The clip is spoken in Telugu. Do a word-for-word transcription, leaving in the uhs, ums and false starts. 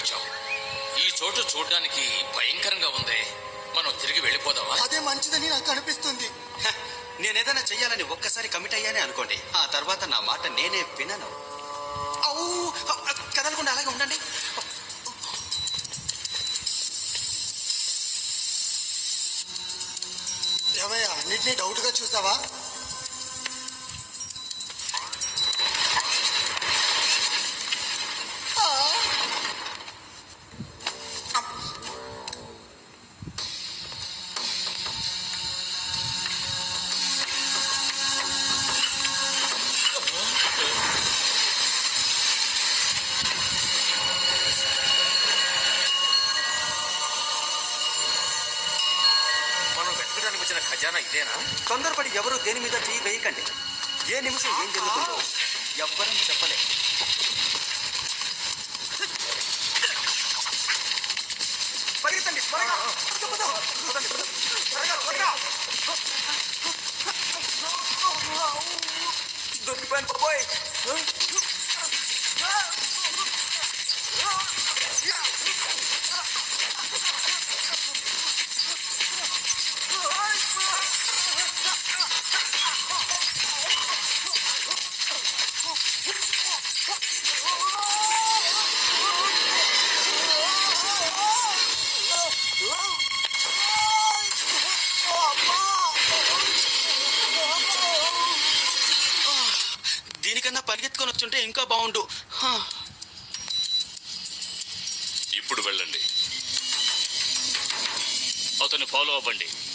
వచ్చాం. ఈ చోటు చూడడానికి భయంకరంగా ఉంది. మనం తిరిగి వెళ్ళిపోదామా? అదే మంచిదని నాకు అనిపిస్తుంది. నేనేదైనా చెయ్యాలని ఒక్కసారి కమిట్ అయ్యానే అనుకోండి, ఆ తర్వాత నా మాట నేనే వినను. అవు కదలకుండా అలాగే ఉండండి. ఏమయ్యా, అన్నింటినీ డౌట్గా చూసావా? ఖజానా ఇదేనా? తొందరపడి ఎవరు దేని మీద చేయి వేయకండి. ఏ నిమిషం ఏం జరుగుతుందో ఎవ్వరం చెప్పలే. పరిగెత్తండి, దొరికిపోయాను బాబోయ్. దీనికన్నా పరిగెత్తుకొని వచ్చుంటే ఇంకా బాగుండు. ఇప్పుడు వెళ్ళండి, అతన్ని ఫాలో అవ్వండి.